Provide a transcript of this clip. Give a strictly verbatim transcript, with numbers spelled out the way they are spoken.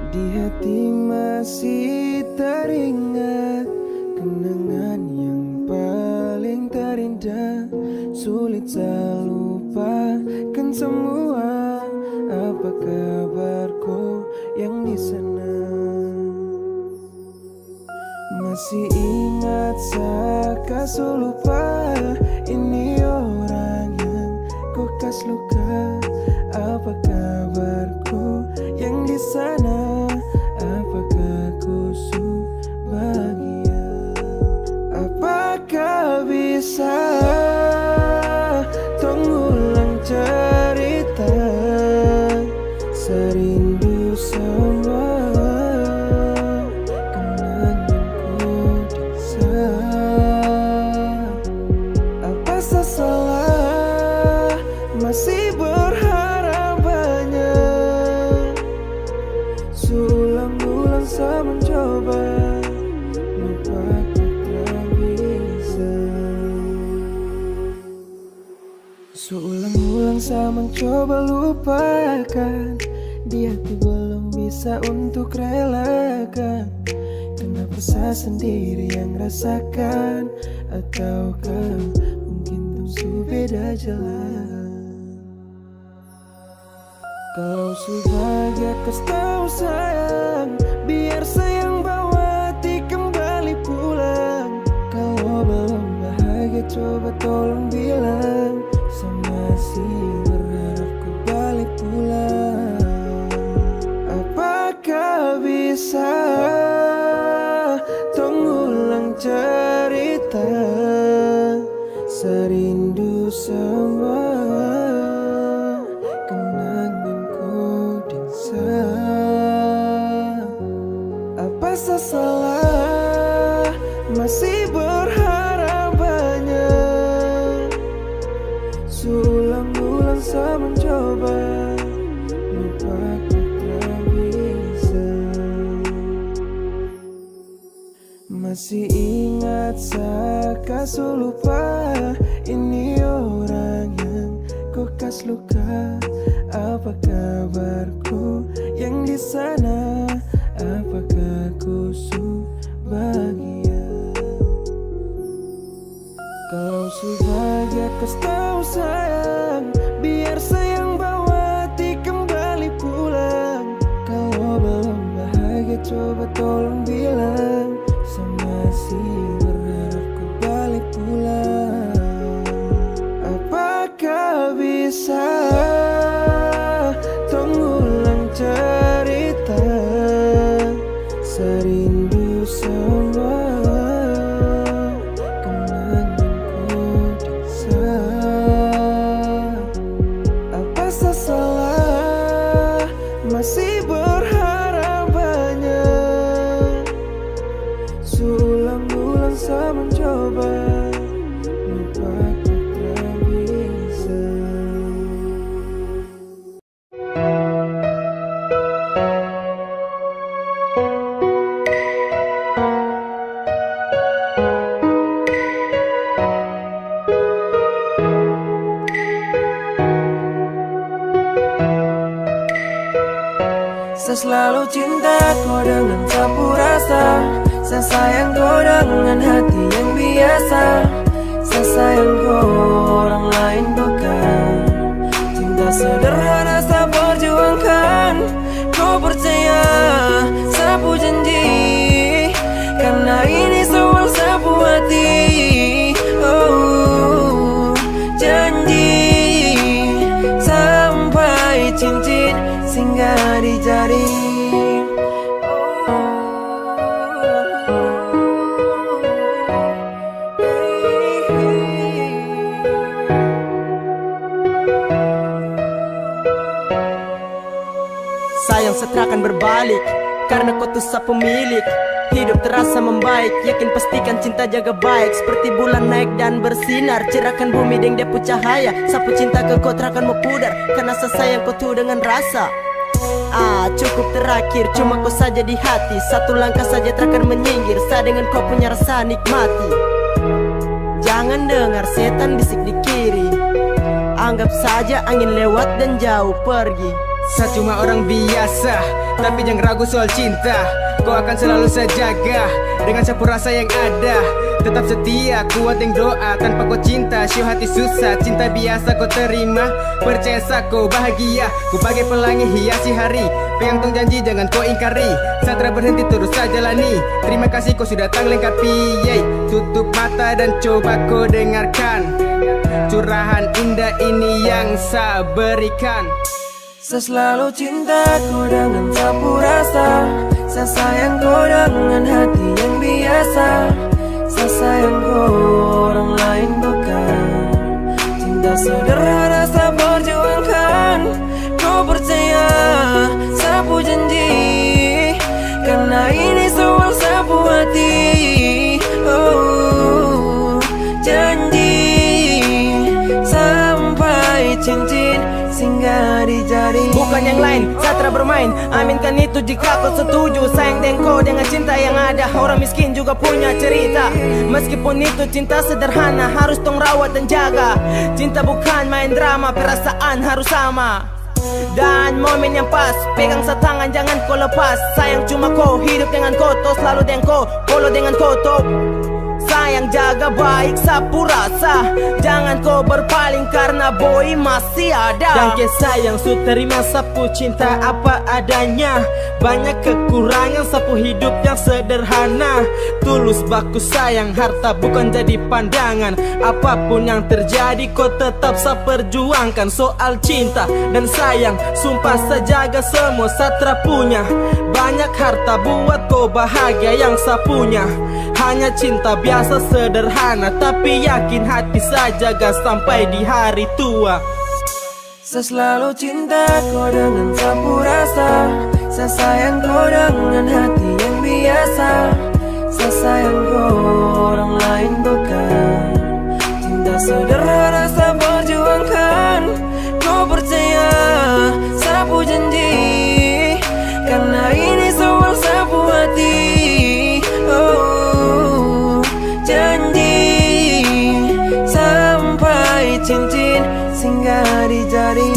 Di hati masih teringat kenangan yang paling terindah. Sulit saya lupakan semua. Apa kabarku yang di sana? Masih ingat saya lupa. Ini orang yang ku kas luka. Apa kabarku yang di sana? Apakah ku bahagia? Apakah bisa mengulang cerita serindu sama kenanganku di sana? Apa salah masih berharap banyak? Sulang-ulang saya mencoba lupakan tak bisa. Seulang-ulang saya mencoba lupakan. Di hati belum bisa untuk relakan. Kenapa saya sendiri yang rasakan? Ataukah mungkin tuh beda jalan? Kalau sebahagia kau tahu sayang, biar sayang bawa hati kembali pulang. Kalau belum bahagia coba tolong bilang. Saya masih berharap kau balik pulang. Apakah bisa mengulang cerita serindu sama kenanganku di sana? Apa salah masih berharap banyak? Sulang-ulang saya mencoba lupakan tak bisa. Masih ingat saya kasih lupa. Ini orang yang ku kas luka. Apa kabarku yang di sana? Apakah ku bahagia? Kalau sebahagia kau tahu sayang, biar sayang bawa hati kembali pulang. Kalau belum bahagia coba tolong bilang. Saya masih berharap kau balik pulang. Apakah bisa mengulang cerita serindu sama kenanganku di sana? Apa salah masih berharap banyak? Sulang-ulang saya mencoba lupakan tak bisa. Saya selalu cinta kau dengan sapu rasa. Saya sayang kau dengan hati yang biasa. Saya sayang kau orang lain bukan. Cinta sederhana saya perjuangkan. Kau percaya sapu janji, karena ini soal sapu hati. Oh, janji sampai cincin singgah di jari. Sayang setra akan berbalik, karena kau tuh sa pemilik. Hidup terasa membaik, yakin pastikan cinta jaga baik. Seperti bulan naik dan bersinar, cerahkan bumi dengan dia cahaya. Sapu cinta ke kau terakan mau pudar, karena saya sayang kau tuh dengan rasa. Ah, cukup terakhir, cuma kau saja di hati. Satu langkah saja terakan menyinggir, saya dengan kau punya rasa nikmati. Jangan dengar setan bisik di kiri, anggap saja angin lewat dan jauh pergi. Saya cuma orang biasa, tapi jangan ragu soal cinta. Kau akan selalu saya jaga dengan sapu rasa yang ada. Tetap setia, kuat yang doa. Tanpa kau cinta, syuh hati susah. Cinta biasa kau terima, percaya sa kau bahagia. Ku bagai pelangi hiasi hari. Pegang tong janji jangan kau ingkari. Satra berhenti terus saja jalani. Terima kasih kau sudah datang lengkapi. Yeay. Tutup mata dan coba kau dengarkan curahan indah ini yang saya berikan. Saya selalu cinta kau dengan sapu rasa. Saya sayang kau dengan hati yang biasa. Saya sayang kau, orang lain bukan. Cinta sederhana saya perjuangkan. Kau percaya sapu janji, karena ini soal sapu hati. Oh, janji sampai cincin singgah di jari. Bukan yang lain, Satra bermain. Aminkan itu jika kau setuju. Sayang dengan kau dengan cinta yang ada. Orang miskin juga punya cerita. Meskipun itu cinta sederhana, harus tong rawat dan jaga. Cinta bukan main drama, perasaan harus sama. Dan momen yang pas, pegang sa tangan jangan kau lepas. Sayang cuma kau, hidup dengan kau, to selalu dengan kau, polo dengan kau, to. Sayang jaga baik sapu rasa. Jangan kau berpaling karena boy masih ada. Dan ke sayang su terima sapu cinta apa adanya. Banyak kekurangan sapu hidup yang sederhana. Tulus baku sayang, harta bukan jadi pandangan. Apapun yang terjadi kau tetap sa perjuangkan. Soal cinta dan sayang, sumpah sa jaga semua Satra punya. Banyak harta buat kau bahagia yang sa punya. Hanya cinta biasa sederhana, tapi yakin hati saya jaga sampai di hari tua. Saya selalu cinta kau dengan sapu rasa. Saya sayang kau dengan hati yang biasa. Saya sayang kau, orang lain bukan. Cinta sederhana saya perjuangkan. Kau percaya sapu janji, karena ini soal sapu hati. Oh, janji sampai cincin singgah di jari.